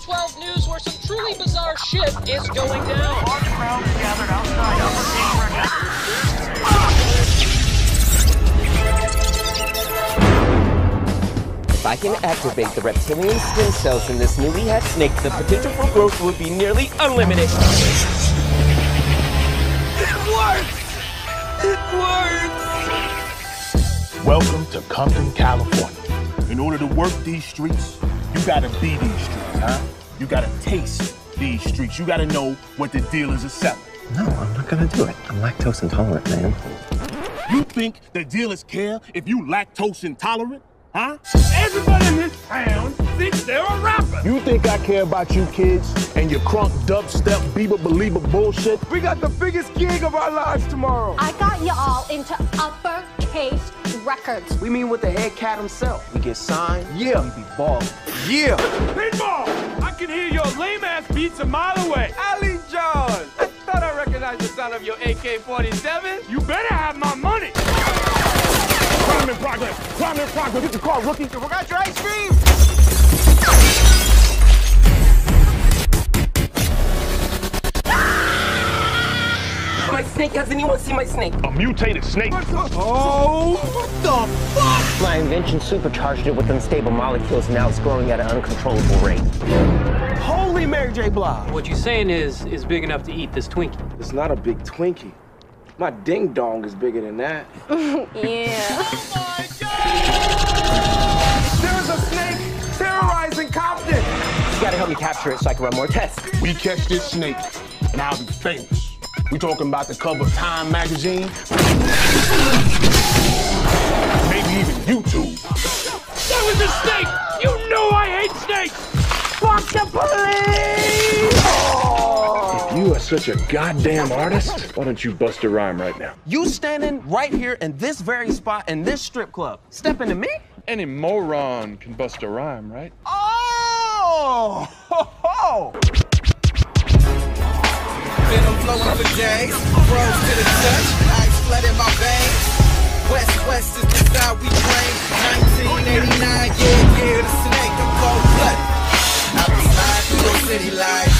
12 News, where some truly bizarre shit is going down. Large crowds are gathered outside Upper If I can activate the reptilian stem cells in this newly hatched snake, the potential for growth would be nearly unlimited. It works! It works! Welcome to Compton, California. In order to work these streets, you gotta be these streets, huh? You gotta taste these streets. You gotta know what the dealers are selling. No, I'm not gonna do it. I'm lactose intolerant, man. You think the dealers care if you lactose intolerant? Huh? Everybody in this town thinks they're a rapper. You think I care about you kids and your crunk dubstep Bieber believer bullshit? We got the biggest gig of our lives tomorrow. I got you all into uppercase records. We mean with the head cat himself. We get signed, Yeah. we be ballin'. Yeah. Pinball! I can hear your lame-ass beats a mile away. Ali John! I thought I recognized the sound of your AK-47. You better have my money. Crime in progress! Crime in progress! Get the car, rookie! You forgot your ice cream! My snake, has anyone seen my snake? A mutated snake? Oh, what the fuck? My invention supercharged it with unstable molecules, and now it's growing at an uncontrollable rate. Holy Mary J. Blige! What you're saying is big enough to eat this Twinkie. It's not a big Twinkie. My ding dong is bigger than that. Yeah. There's a snake terrorizing Compton. You gotta help me capture it so I can run more tests. We catch this snake, and I'll be famous. We talking about the cover of Time magazine, maybe even YouTube. That was a snake! You know I hate snakes! Fuck the police! If you are such a goddamn artist, why don't you bust a rhyme right now? You standing right here in this very spot in this strip club. Stepping to me? Any moron can bust a rhyme, right? Oh! Ho, ho. Venom flowing for days, rose to the touch, ice flooding my veins. West is the style we train. 1989, yeah, the snake, I'm cold blooded. I be sliding through your city life,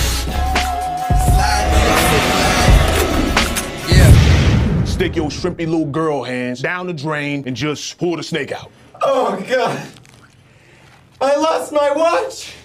yeah. Stick your shrimpy little girl hands down the drain and just pull the snake out. Oh God, I lost my watch.